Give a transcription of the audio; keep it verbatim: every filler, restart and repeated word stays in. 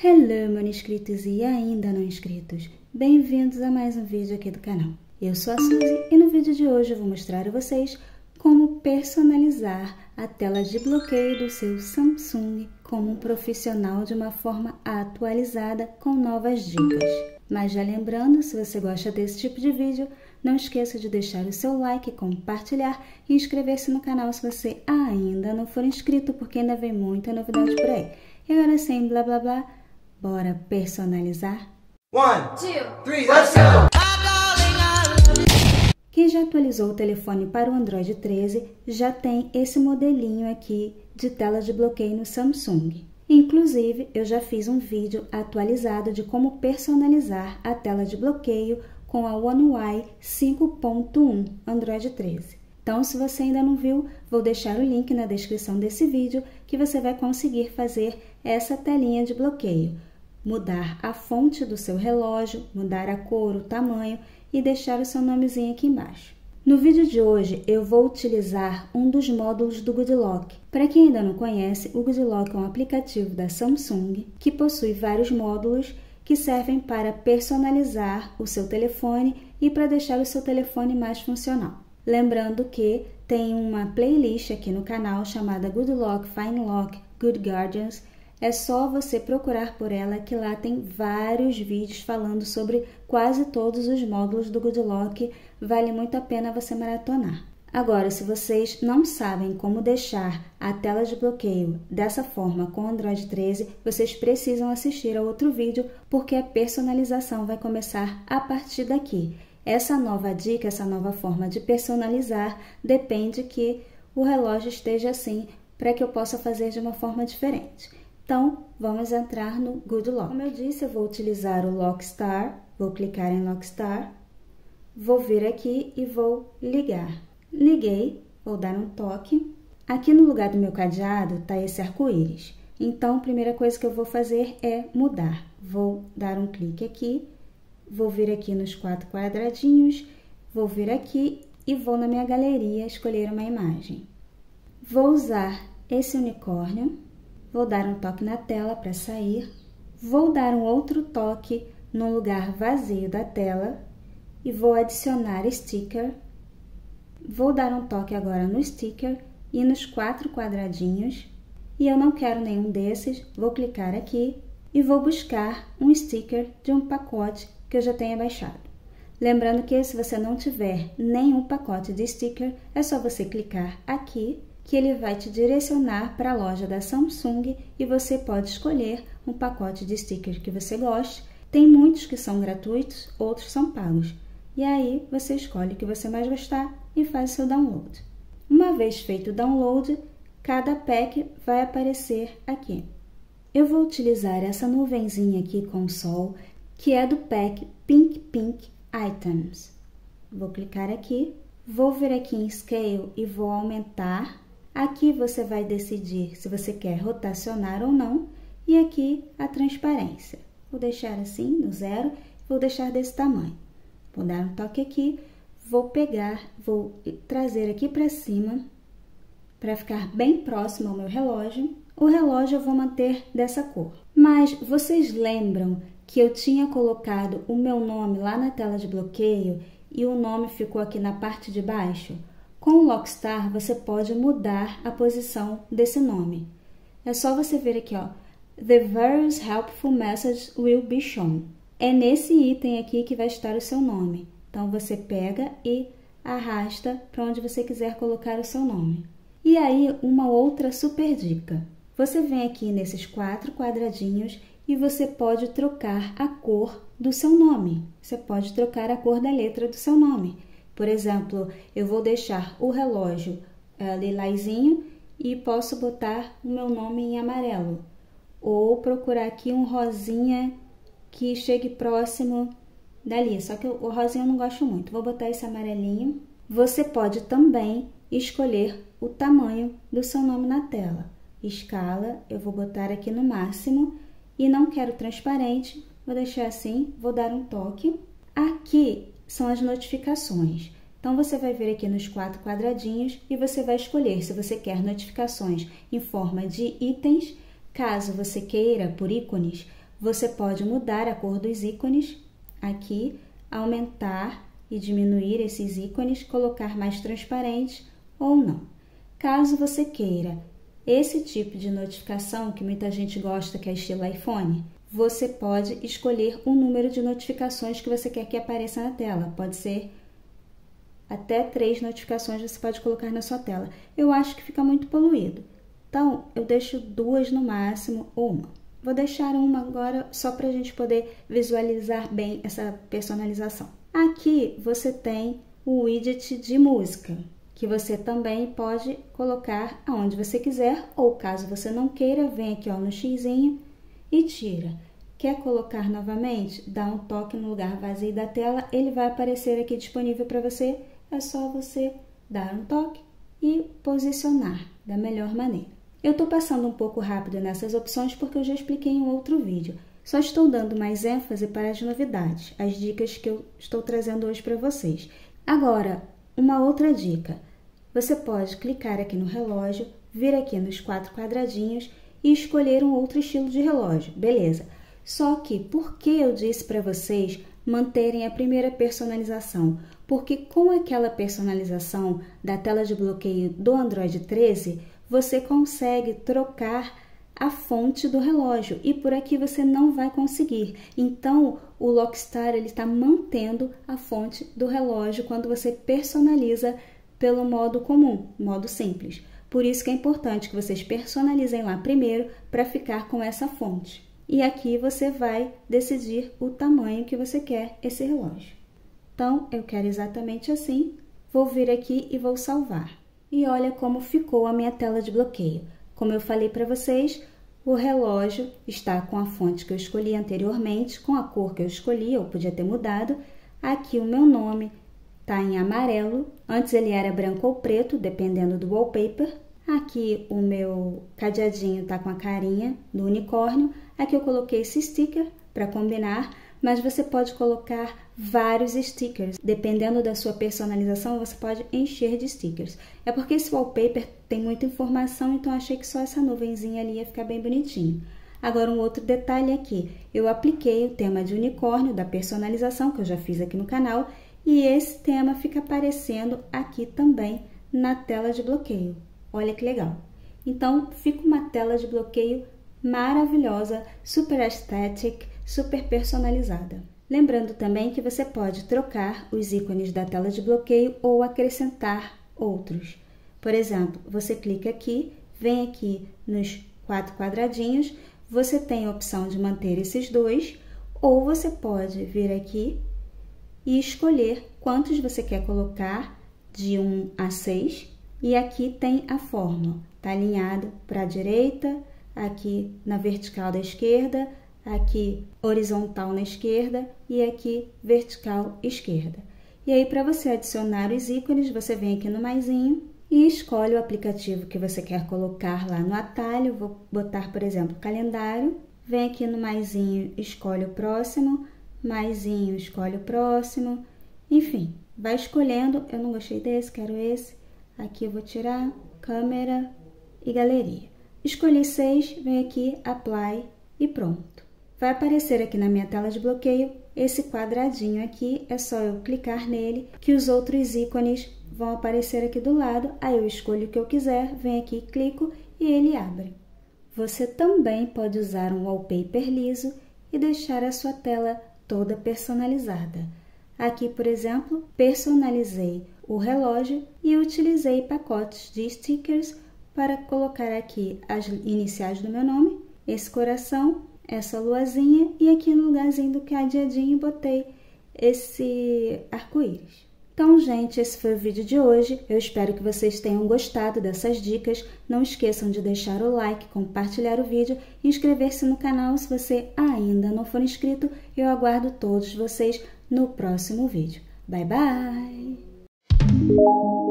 Hello, meus inscritos e ainda não inscritos. Bem-vindos a mais um vídeo aqui do canal. Eu sou a Suzy e no vídeo de hoje eu vou mostrar a vocês como personalizar a tela de bloqueio do seu Samsung como um profissional de uma forma atualizada com novas dicas. Mas já lembrando, se você gosta desse tipo de vídeo, não esqueça de deixar o seu like, compartilhar e inscrever-se no canal se você ainda não for inscrito, porque ainda vem muita novidade por aí. E agora sem blá blá blá, bora personalizar? One, two, three, let's go! Quem já atualizou o telefone para o Android treze já tem esse modelinho aqui de tela de bloqueio no Samsung. Inclusive, eu já fiz um vídeo atualizado de como personalizar a tela de bloqueio com a One U I cinco ponto um Android treze. Então, se você ainda não viu, vou deixar o link na descrição desse vídeo que você vai conseguir fazer essa telinha de bloqueio. Mudar a fonte do seu relógio, mudar a cor, o tamanho e deixar o seu nomezinho aqui embaixo. No vídeo de hoje, eu vou utilizar um dos módulos do Good Lock. Para quem ainda não conhece, o Good Lock é um aplicativo da Samsung que possui vários módulos que servem para personalizar o seu telefone e para deixar o seu telefone mais funcional. Lembrando que tem uma playlist aqui no canal chamada Good Lock, Fine Lock, Good Guardians. É só você procurar por ela que lá tem vários vídeos falando sobre quase todos os módulos do Good Lock. Vale muito a pena você maratonar. Agora, se vocês não sabem como deixar a tela de bloqueio dessa forma com o Android treze, vocês precisam assistir a outro vídeo porque a personalização vai começar a partir daqui. Essa nova dica, essa nova forma de personalizar depende que o relógio esteja assim para que eu possa fazer de uma forma diferente. Então, vamos entrar no Good Lock. Como eu disse, eu vou utilizar o Lockstar, vou clicar em Lockstar, vou vir aqui e vou ligar. Liguei, vou dar um toque. Aqui no lugar do meu cadeado está esse arco-íris. Então, a primeira coisa que eu vou fazer é mudar. Vou dar um clique aqui, vou vir aqui nos quatro quadradinhos, vou vir aqui e vou na minha galeria escolher uma imagem. Vou usar esse unicórnio. Vou dar um toque na tela para sair. Vou dar um outro toque no lugar vazio da tela e vou adicionar sticker. Vou dar um toque agora no sticker e nos quatro quadradinhos. E eu não quero nenhum desses, vou clicar aqui e vou buscar um sticker de um pacote que eu já tenha baixado. Lembrando que se você não tiver nenhum pacote de sticker, é só você clicar aqui que ele vai te direcionar para a loja da Samsung e você pode escolher um pacote de stickers que você goste. Tem muitos que são gratuitos, outros são pagos. E aí você escolhe o que você mais gostar e faz o seu download. Uma vez feito o download, cada pack vai aparecer aqui. Eu vou utilizar essa nuvenzinha aqui com o sol, que é do pack Pink Pink Items. Vou clicar aqui, vou vir aqui em Scale e vou aumentar. Aqui você vai decidir se você quer rotacionar ou não, e aqui a transparência. Vou deixar assim, no zero, vou deixar desse tamanho. Vou dar um toque aqui, vou pegar, vou trazer aqui para cima, para ficar bem próximo ao meu relógio. O relógio eu vou manter dessa cor. Mas vocês lembram que eu tinha colocado o meu nome lá na tela de bloqueio e o nome ficou aqui na parte de baixo? Com o Lockstar, você pode mudar a posição desse nome. É só você ver aqui, ó. The various helpful messages will be shown. É nesse item aqui que vai estar o seu nome. Então, você pega e arrasta para onde você quiser colocar o seu nome. E aí, uma outra super dica. Você vem aqui nesses quatro quadradinhos e você pode trocar a cor do seu nome. Você pode trocar a cor da letra do seu nome. Por exemplo, eu vou deixar o relógio uh, lilazinho e posso botar o meu nome em amarelo. Ou procurar aqui um rosinha que chegue próximo dali. Só que o rosinha eu não gosto muito. Vou botar esse amarelinho. Você pode também escolher o tamanho do seu nome na tela. Escala, eu vou botar aqui no máximo. E não quero transparente, vou deixar assim, vou dar um toque. Aqui são as notificações. Então, você vai vir aqui nos quatro quadradinhos e você vai escolher se você quer notificações em forma de itens. Caso você queira, por ícones, você pode mudar a cor dos ícones aqui, aumentar e diminuir esses ícones, colocar mais transparentes ou não. Caso você queira esse tipo de notificação que muita gente gosta, que é estilo iPhone, você pode escolher o número de notificações que você quer que apareça na tela. Pode ser até três notificações você pode colocar na sua tela. Eu acho que fica muito poluído, então eu deixo duas no máximo ou uma. Vou deixar uma agora só para a gente poder visualizar bem essa personalização. Aqui você tem o widget de música, que você também pode colocar aonde você quiser, ou caso você não queira, vem aqui ó, no xizinho e tira. Quer colocar novamente? Dá um toque no lugar vazio da tela, ele vai aparecer aqui disponível para você, é só você dar um toque e posicionar da melhor maneira. Eu estou passando um pouco rápido nessas opções porque eu já expliquei em um outro vídeo. Só estou dando mais ênfase para as novidades, as dicas que eu estou trazendo hoje para vocês. Agora, uma outra dica. Você pode clicar aqui no relógio, vir aqui nos quatro quadradinhos e escolher um outro estilo de relógio. Beleza. Só que, por que eu disse para vocês manterem a primeira personalização? Porque com aquela personalização da tela de bloqueio do Android treze, você consegue trocar a fonte do relógio e por aqui você não vai conseguir. Então, o Lockstar está mantendo a fonte do relógio quando você personaliza pelo modo comum, modo simples. Por isso que é importante que vocês personalizem lá primeiro para ficar com essa fonte. E aqui você vai decidir o tamanho que você quer esse relógio. Então, eu quero exatamente assim. Vou vir aqui e vou salvar. E olha como ficou a minha tela de bloqueio. Como eu falei para vocês, o relógio está com a fonte que eu escolhi anteriormente, com a cor que eu escolhi, eu podia ter mudado. Aqui o meu nome está em amarelo, antes ele era branco ou preto, dependendo do wallpaper. Aqui o meu cadeadinho está com a carinha do unicórnio. Aqui eu coloquei esse sticker para combinar, mas você pode colocar vários stickers. Dependendo da sua personalização, você pode encher de stickers. É porque esse wallpaper tem muita informação, então achei que só essa nuvenzinha ali ia ficar bem bonitinho. Agora, um outro detalhe aqui. Eu apliquei o tema de unicórnio da personalização, que eu já fiz aqui no canal, e esse tema fica aparecendo aqui também na tela de bloqueio. Olha que legal. Então, fica uma tela de bloqueio maravilhosa, super aesthetic, super personalizada. Lembrando também que você pode trocar os ícones da tela de bloqueio ou acrescentar outros. Por exemplo, você clica aqui, vem aqui nos quatro quadradinhos, você tem a opção de manter esses dois, ou você pode vir aqui e escolher quantos você quer colocar, de um a seis, e aqui tem a fórmula, está alinhado para a direita, aqui na vertical da esquerda, aqui horizontal na esquerda e aqui vertical esquerda. E aí, para você adicionar os ícones, você vem aqui no maisinho e escolhe o aplicativo que você quer colocar lá no atalho. Vou botar, por exemplo, calendário. Vem aqui no maisinho, escolhe o próximo, maisinho, escolhe o próximo. Enfim, vai escolhendo. Eu não gostei desse, quero esse. Aqui eu vou tirar câmera e galeria. Escolhi seis, vem aqui, apply e pronto. Vai aparecer aqui na minha tela de bloqueio esse quadradinho aqui, é só eu clicar nele que os outros ícones vão aparecer aqui do lado, aí eu escolho o que eu quiser, venho aqui, clico e ele abre. Você também pode usar um wallpaper liso e deixar a sua tela toda personalizada. Aqui, por exemplo, personalizei o relógio e utilizei pacotes de stickers para colocar aqui as iniciais do meu nome, esse coração, essa luazinha e aqui no lugarzinho do cadeadinho botei esse arco-íris. Então, gente, esse foi o vídeo de hoje. Eu espero que vocês tenham gostado dessas dicas. Não esqueçam de deixar o like, compartilhar o vídeo e inscrever-se no canal se você ainda não for inscrito. Eu aguardo todos vocês no próximo vídeo. Bye, bye!